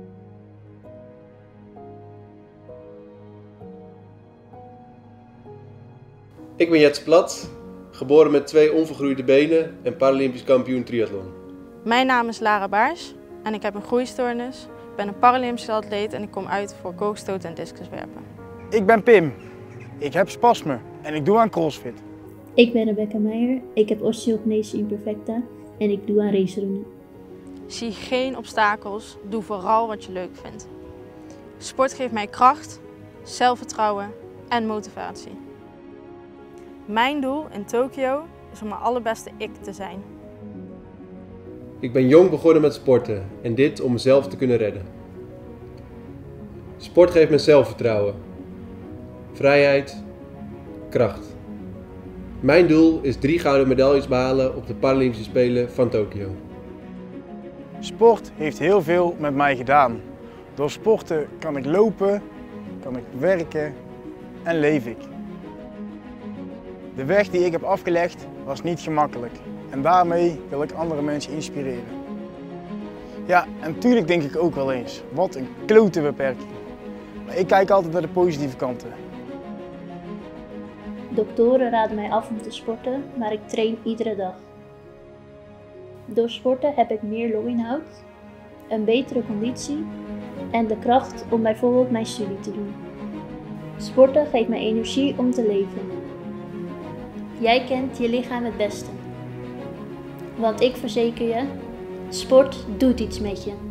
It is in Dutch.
Ik ben Jets Plat, geboren met 2 onvergroeide benen en Paralympisch kampioen triathlon. Mijn naam is Lara Baars en ik heb een groeistoornis. Ik ben een Paralympisch atleet en ik kom uit voor koogstoten en discuswerpen. Ik ben Pim. Ik heb spasme en ik doe aan crossfit. Ik ben Rebecca Meijer, ik heb osteogenese imperfecta en ik doe aan racerunnen. Zie geen obstakels, doe vooral wat je leuk vindt. Sport geeft mij kracht, zelfvertrouwen en motivatie. Mijn doel in Tokio is om mijn allerbeste ik te zijn. Ik ben jong begonnen met sporten en dit om mezelf te kunnen redden. Sport geeft me zelfvertrouwen, vrijheid, kracht. Mijn doel is 3 gouden medailles behalen op de Paralympische Spelen van Tokio. Sport heeft heel veel met mij gedaan. Door sporten kan ik lopen, kan ik werken en leef ik. De weg die ik heb afgelegd was niet gemakkelijk en daarmee wil ik andere mensen inspireren. Ja, en natuurlijk denk ik ook wel eens, wat een klote beperking. Maar ik kijk altijd naar de positieve kanten. Doktoren raden mij af om te sporten, maar ik train iedere dag. Door sporten heb ik meer longinhoud, een betere conditie en de kracht om bijvoorbeeld mijn studie te doen. Sporten geeft mij energie om te leven. Jij kent je lichaam het beste. Want ik verzeker je, sport doet iets met je.